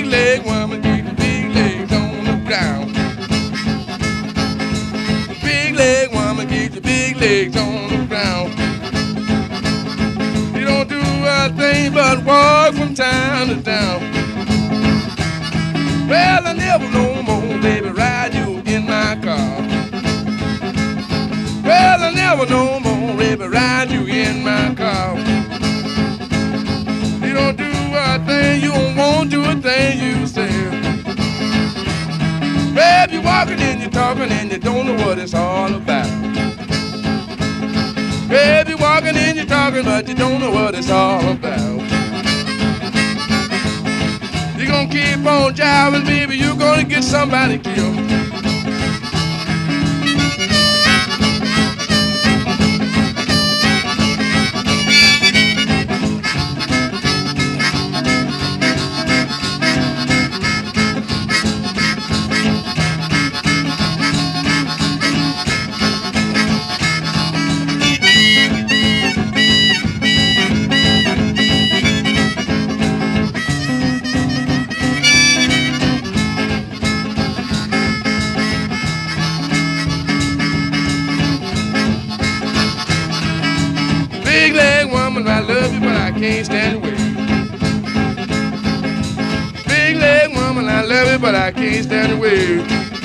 big leg woman, keep your big legs on the ground. Big leg woman, keep your big legs on the ground. You don't do a thing but walk from town to town. Well, I never no more, baby, ride you in my car. Well, I never no more, baby, ride you in my car. You don't do a thing, you don't want to do a thing you say. Babe, you're walking and you're talking and you don't know what it's all about. Babe, you're walking and you're talking but you don't know what it's all about. You're gonna keep on jiving, baby, you're gonna get somebody killed. Big leg woman, I love you, but I can't stand away. Big leg woman, I love you, but I can't stand away.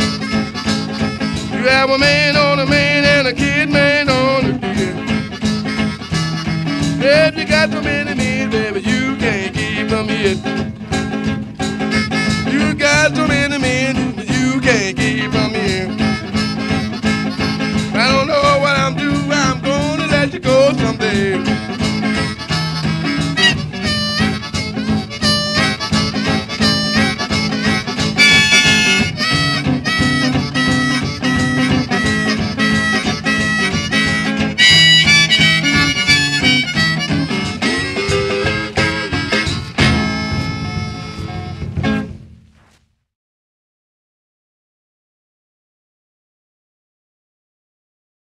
You have a man on a man and a kid man on a kid. Babe, you got so many men, baby.